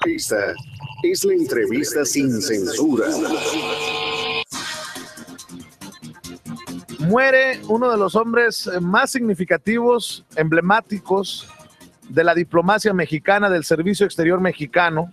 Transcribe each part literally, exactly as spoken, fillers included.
Esta es la entrevista sin censura. Muere uno de los hombres más significativos, emblemáticos de la diplomacia mexicana, del servicio exterior mexicano.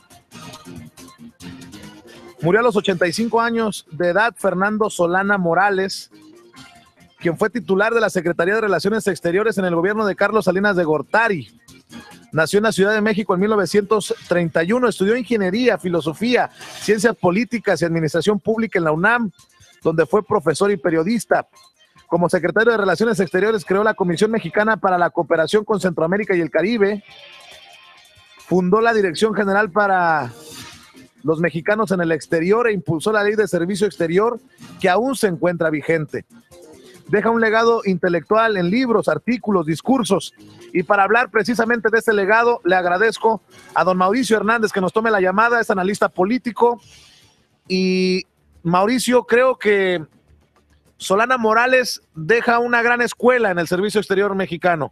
Murió a los ochenta y cinco años de edad Fernando Solana Morales, quien fue titular de la Secretaría de Relaciones Exteriores en el gobierno de Carlos Salinas de Gortari. Nació en la Ciudad de México en mil novecientos treinta y uno, estudió ingeniería, filosofía, ciencias políticas y administración pública en la UNAM, donde fue profesor y periodista. Como secretario de Relaciones Exteriores creó la Comisión Mexicana para la Cooperación con Centroamérica y el Caribe, fundó la Dirección General para los Mexicanos en el Exterior e impulsó la Ley de Servicio Exterior, que aún se encuentra vigente. Deja un legado intelectual en libros, artículos, discursos, y para hablar precisamente de ese legado le agradezco a don Mauricio Hernández que nos tome la llamada. Es analista político. Y Mauricio, creo que Solana Morales deja una gran escuela en el servicio exterior mexicano.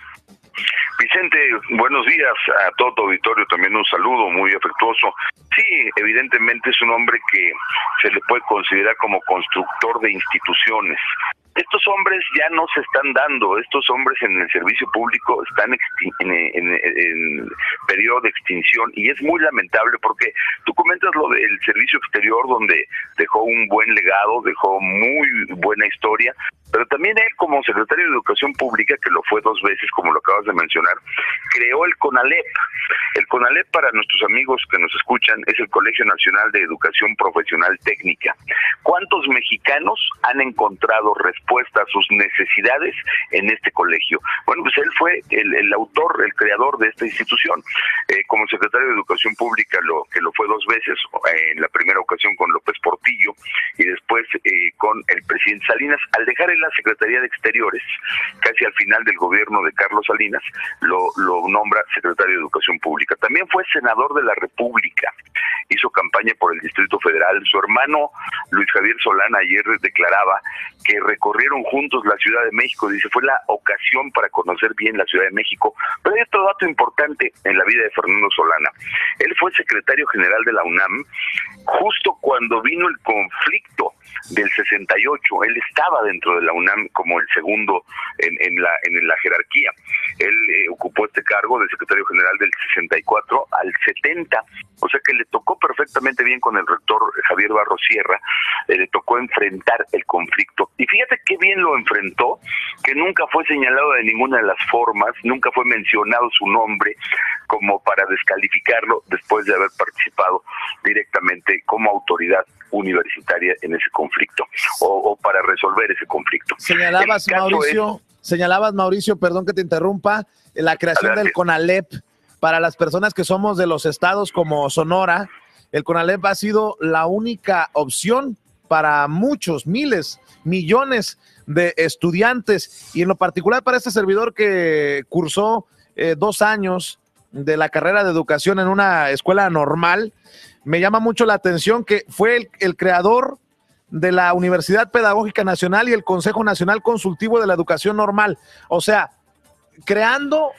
Vicente, buenos días a todo tu auditorio, también un saludo muy afectuoso. Sí, evidentemente es un hombre que se le puede considerar como constructor de instituciones. Estos hombres ya no se están dando, estos hombres en el servicio público están en, en, en, en periodo de extinción, y es muy lamentable porque tú comentas lo del servicio exterior, donde dejó un buen legado, dejó muy buena historia, pero también él, como secretario de Educación Pública, que lo fue dos veces, como lo acabas de mencionar, creó el CONALEP. El CONALEP, para nuestros amigos que nos escuchan, es el Colegio Nacional de Educación Profesional Técnica. ¿Cuántos mexicanos han encontrado respuesta a sus necesidades en este colegio? Bueno, pues él fue el, el autor, el creador de esta institución. Eh, como secretario de Educación Pública, lo que lo fue dos veces, eh, en la primera ocasión con López Portillo y después eh, con el presidente Salinas. Al dejar en la Secretaría de Exteriores, casi al final del gobierno de Carlos Salinas, lo, lo nombra secretario de Educación Pública. También fue senador de la República, hizo campaña por el Distrito Federal. Su hermano Luis Javier Solana ayer declaraba que recorrieron juntos la Ciudad de México. Dice, fue la ocasión para conocer bien la Ciudad de México. Pero hay otro dato importante en la vida de Fernando Solana. Él fue secretario general de la UNAM justo cuando vino el conflicto del sesenta y ocho. Él estaba dentro de la UNAM como el segundo en, en, la, en la jerarquía. Él eh, ocupó este cargo de secretario general del sesenta y cuatro al setenta, o sea que le tocó perfectamente bien con el rector Javier Barros Sierra. Eh, le tocó enfrentar el conflicto, y fíjate qué bien lo enfrentó, que nunca fue señalado de ninguna de las formas, nunca fue mencionado su nombre como para descalificarlo después de haber participado directamente como autoridad universitaria en ese conflicto, o, o para resolver ese conflicto. Señalabas, Mauricio, es... señalabas, Mauricio, perdón que te interrumpa, la creación Adelante. del CONALEP. Para las personas que somos de los estados como Sonora, el CONALEP ha sido la única opción para muchos, miles, millones de estudiantes, y en lo particular para este servidor que cursó eh, dos años de la carrera de educación en una escuela normal. Me llama mucho la atención que fue el, el creador de la Universidad Pedagógica Nacional y el Consejo Nacional Consultivo de la Educación Normal. O sea, creando,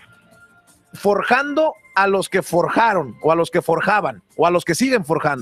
forjando a los que forjaron, o a los que forjaban, o a los que siguen forjando.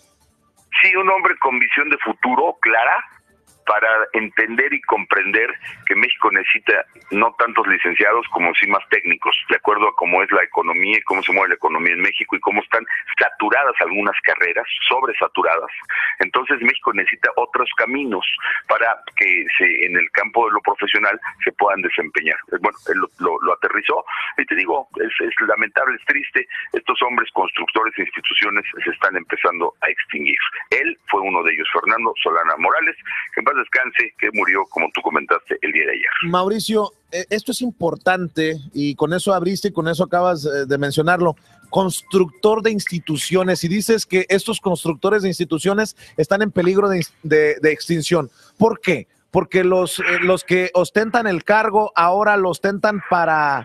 Sí, un hombre con visión de futuro clara, para entender y comprender que México necesita no tantos licenciados como sí más técnicos, de acuerdo a cómo es la economía y cómo se mueve la economía en México y cómo están saturadas algunas carreras, sobresaturadas. Entonces México necesita otros caminos para que se, en el campo de lo profesional se puedan desempeñar. Bueno, él lo, lo, lo aterrizó, y te digo, es, es lamentable, es triste, estos hombres constructores de instituciones se están empezando a extinguir. Él fue uno de ellos, Fernando Solana Morales, que en paz descanse, que murió, como tú comentaste, el día de ayer. Mauricio, esto es importante, y con eso abriste y con eso acabas de mencionarlo. Constructor de instituciones, y dices que estos constructores de instituciones están en peligro de, de, de extinción. ¿Por qué? Porque los, eh, los que ostentan el cargo ahora lo ostentan para...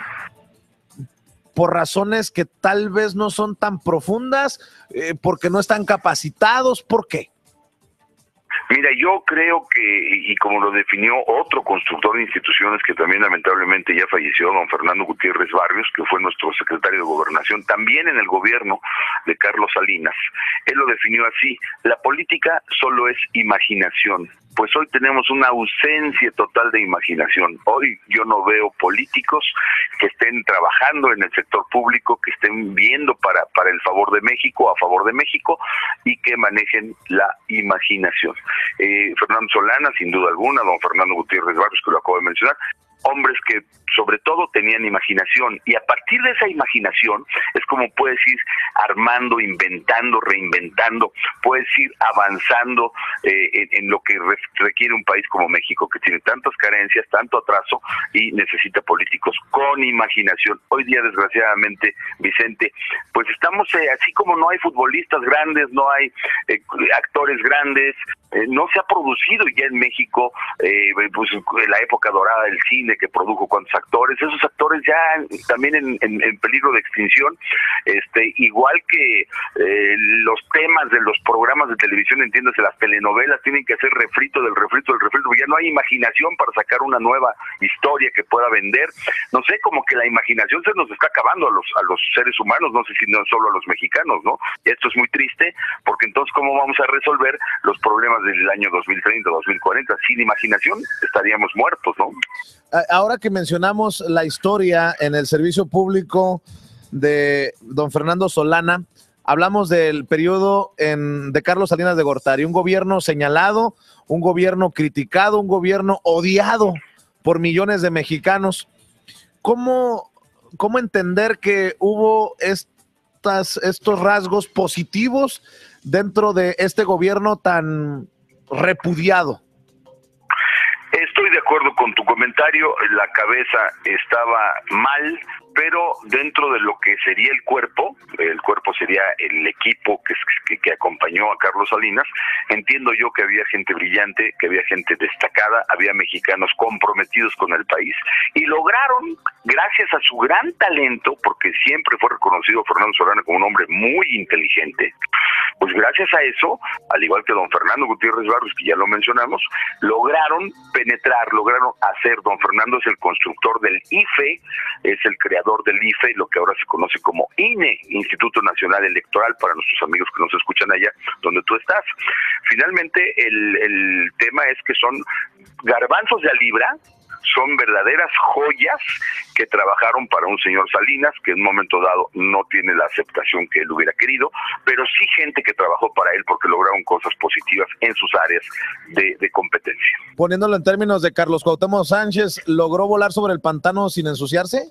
por razones que tal vez no son tan profundas, eh, porque no están capacitados. ¿Por qué? Mira, yo creo que, y como lo definió otro constructor de instituciones que también lamentablemente ya falleció, don Fernando Gutiérrez Barrios, que fue nuestro secretario de Gobernación, también en el gobierno de Carlos Salinas. Él lo definió así: la política solo es imaginación. Pues hoy tenemos una ausencia total de imaginación. Hoy yo no veo políticos que estén trabajando en el sector público, que estén viendo para, para el favor de México, a favor de México, y que manejen la imaginación. Eh, Fernando Solana, sin duda alguna, don Fernando Gutiérrez Barrios, que lo acabo de mencionar, hombres que sobre todo tenían imaginación, y a partir de esa imaginación es como puedes ir armando, inventando, reinventando, puedes ir avanzando eh, en, en lo que re requiere un país como México, que tiene tantas carencias, tanto atraso y necesita políticos con imaginación. Hoy día, desgraciadamente, Vicente, pues estamos eh, así como no hay futbolistas grandes, no hay eh, actores grandes, eh, no se ha producido ya en México eh, pues la época dorada del cine, que produjo cuantos actores, esos actores ya también en, en, en peligro de extinción, este igual que eh, los temas de los programas de televisión, entiéndase, las telenovelas tienen que hacer refrito del refrito del refrito, ya no hay imaginación para sacar una nueva historia que pueda vender. No sé, como que la imaginación se nos está acabando a los a los seres humanos, no sé si no solo a los mexicanos, ¿no? Y esto es muy triste, porque entonces ¿cómo vamos a resolver los problemas del año dos mil treinta, dos mil cuarenta? Sin imaginación estaríamos muertos, ¿no? Ahora que mencionamos la historia en el servicio público de don Fernando Solana, hablamos del periodo en, de Carlos Salinas de Gortari, un gobierno señalado, un gobierno criticado, un gobierno odiado por millones de mexicanos. ¿Cómo, cómo entender que hubo estas, estos rasgos positivos dentro de este gobierno tan repudiado? Estoy de acuerdo con tu comentario, la cabeza estaba mal, pero dentro de lo que sería el cuerpo, el cuerpo sería el equipo que, que, que acompañó a Carlos Salinas, entiendo yo que había gente brillante, que había gente destacada, había mexicanos comprometidos con el país, y lograron, gracias a su gran talento, porque siempre fue reconocido Fernando Solana como un hombre muy inteligente, pues gracias a eso, al igual que don Fernando Gutiérrez Barrios, que ya lo mencionamos, lograron penetrar, lograron hacer. Don Fernando es el constructor del I F E, es el creador del I F E, lo que ahora se conoce como I N E, Instituto Nacional Electoral, para nuestros amigos que nos escuchan allá donde tú estás. Finalmente, el, el tema es que son garbanzos de a libra, son verdaderas joyas que trabajaron para un señor Salinas, que en un momento dado no tiene la aceptación que él hubiera querido, pero sí gente que trabajó para él porque lograron cosas positivas en sus áreas de, de competencia. Poniéndolo en términos de Carlos Cuauhtémoc Sánchez, ¿logró volar sobre el pantano sin ensuciarse?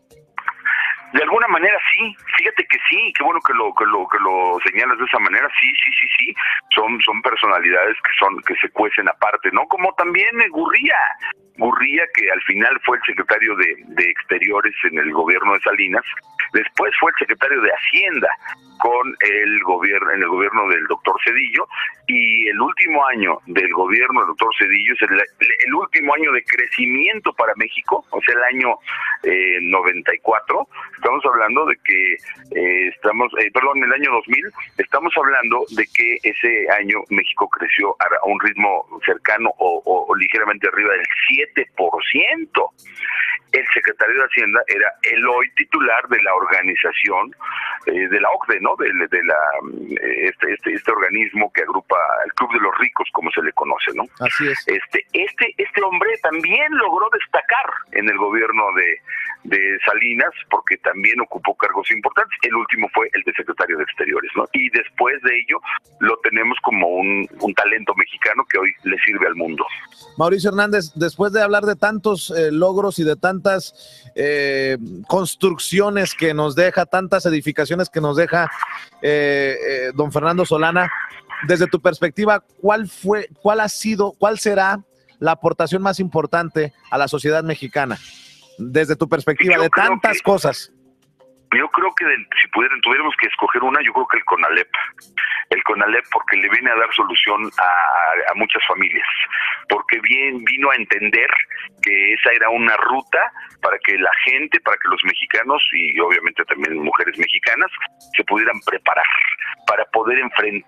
De alguna manera sí, fíjate que sí, qué bueno que lo que lo que lo señalas de esa manera, sí, sí, sí, sí, son son personalidades que son que se cuecen aparte, ¿no? Como también Gurría, Gurría, que al final fue el secretario de, de Exteriores en el gobierno de Salinas, después fue el secretario de Hacienda con el gobierno, en el gobierno del doctor Zedillo, y el último año del gobierno del doctor Zedillo es el, el último año de crecimiento para México, o sea, el año eh, noventa y cuatro, estamos hablando de que eh, estamos, eh, perdón, el año dos mil, estamos hablando de que ese año México creció a, a un ritmo cercano o, o, o ligeramente arriba del siete por ciento. El secretario de Hacienda era el hoy titular de la organización eh, de la O C D E, ¿no? De, de la este, este este organismo que agrupa el Club de los Ricos, como se le conoce, ¿no? Así es. Este este este hombre también logró destacar en el gobierno de de Salinas, porque también ocupó cargos importantes. El último fue el de secretario de Exteriores, ¿no? Y después de ello lo tenemos como un, un talento mexicano que hoy le sirve al mundo. Mauricio Hernández, después de hablar de tantos eh, logros y de tantas eh, construcciones que nos deja, tantas edificaciones que nos deja eh, eh, don Fernando Solana, desde tu perspectiva, ¿cuál fue, cuál ha sido, cuál será la aportación más importante a la sociedad mexicana? Desde tu perspectiva, yo de tantas que, cosas. Yo creo que de, si pudieran, tuviéramos que escoger una, yo creo que el CONALEP. El CONALEP porque le viene a dar solución a, a muchas familias, porque bien vino a entender que esa era una ruta para que la gente, para que los mexicanos y obviamente también mujeres mexicanas se pudieran preparar para poder enfrentar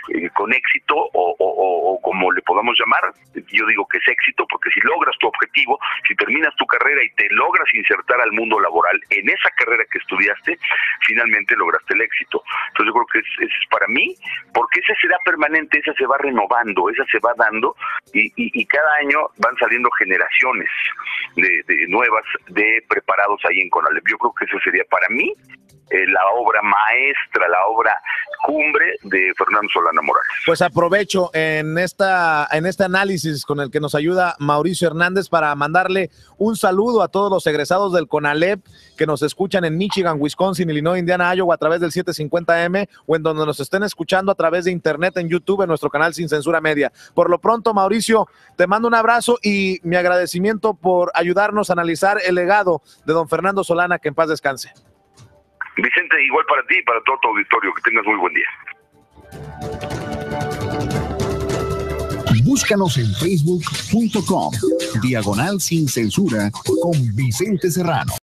eh, con éxito o, o, o como le podamos llamar, yo digo que es éxito, porque si logras tu objetivo, si terminas tu carrera y te logras insertar al mundo laboral en esa carrera que estudiaste, finalmente lograste el éxito. Entonces yo creo que ese es, es para mí, porque ese será permanente, esa se va renovando, esa se va dando y, y, y cada año van saliendo generaciones de, de nuevas de preparados ahí en CONALEP. Yo creo que ese sería para mí Eh, la obra maestra, la obra cumbre de Fernando Solana Morales. Pues aprovecho en esta en este análisis con el que nos ayuda Mauricio Hernández para mandarle un saludo a todos los egresados del CONALEP que nos escuchan en Michigan, Wisconsin, Illinois, Indiana, Iowa a través del setecientos cincuenta eme o en donde nos estén escuchando a través de internet en YouTube en nuestro canal Sin Censura Media. Por lo pronto, Mauricio, te mando un abrazo y mi agradecimiento por ayudarnos a analizar el legado de don Fernando Solana, que en paz descanse. Vicente, igual para ti y para todo tu auditorio, que tengas muy buen día. Búscanos en facebook punto com, diagonal sin censura con Vicente Serrano.